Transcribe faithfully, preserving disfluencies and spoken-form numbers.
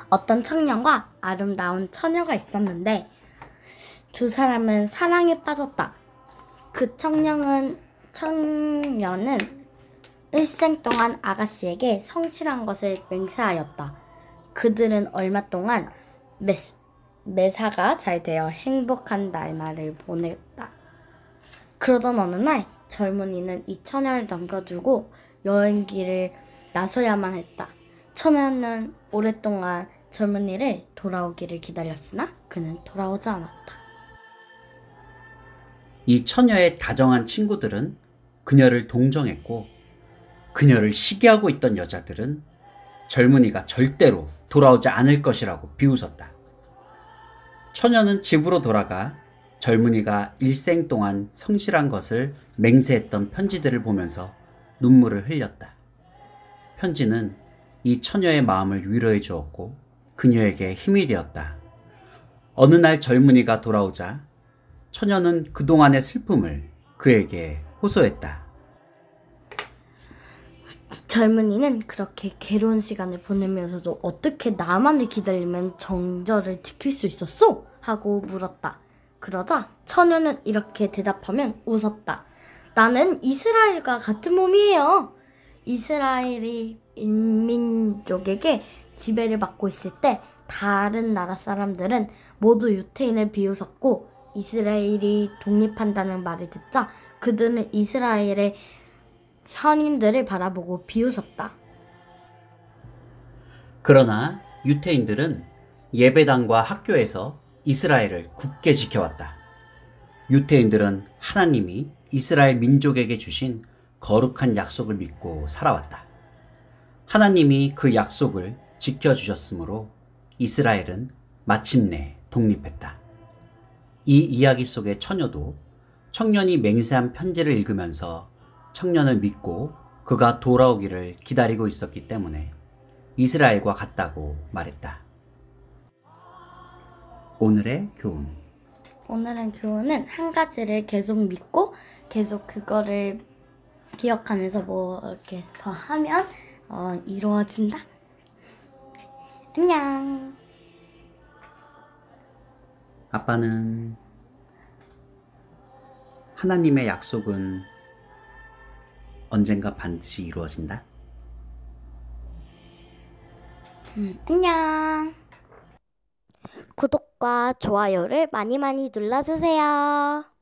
어떤 청년과 아름다운 처녀가 있었는데 두 사람은 사랑에 빠졌다. 그 청년은 청년은 일생 동안 아가씨에게 성실한 것을 맹세하였다. 그들은 얼마 동안 매, 매사가 잘 되어 행복한 날말을 보냈다. 그러던 어느 날 젊은이는 이 처녀를 남겨두고 여행길을 나서야만 했다. 처녀는 오랫동안 젊은이를 돌아오기를 기다렸으나 그는 돌아오지 않았다. 이 처녀의 다정한 친구들은 그녀를 동정했고, 그녀를 시기하고 있던 여자들은 젊은이가 절대로 돌아오지 않을 것이라고 비웃었다. 처녀는 집으로 돌아가 젊은이가 일생 동안 성실한 것을 맹세했던 편지들을 보면서 눈물을 흘렸다. 편지는 이 처녀의 마음을 위로해 주었고 그녀에게 힘이 되었다. 어느 날 젊은이가 돌아오자 처녀는 그동안의 슬픔을 그에게 호소했다. 젊은이는 그렇게 괴로운 시간을 보내면서도 어떻게 나만을 기다리면 정절을 지킬 수 있었어? 하고 물었다. 그러자 처녀는 이렇게 대답하면 웃었다. 나는 이스라엘과 같은 몸이에요. 이스라엘이 인민족에게 지배를 받고 있을 때 다른 나라 사람들은 모두 유태인을 비웃었고 이스라엘이 독립한다는 말을 듣자 그들은 이스라엘의 현인들을 바라보고 비웃었다. 그러나 유태인들은 예배당과 학교에서 이스라엘을 굳게 지켜왔다. 유태인들은 하나님이 이스라엘 민족에게 주신 거룩한 약속을 믿고 살아왔다. 하나님이 그 약속을 지켜주셨으므로 이스라엘은 마침내 독립했다. 이 이야기 속의 처녀도 청년이 맹세한 편지를 읽으면서 청년을 믿고 그가 돌아오기를 기다리고 있었기 때문에 이스라엘과 같다고 말했다. 오늘의 교훈. 오늘의 교훈은 한 가지를 계속 믿고 계속 그거를 기억하면서 뭐 이렇게 더 하면 어, 이루어진다. 안녕. 아빠는 하나님의 약속은 언젠가 반드시 이루어진다. 음, 안녕. 구독과 좋아요를 많이 많이 눌러주세요.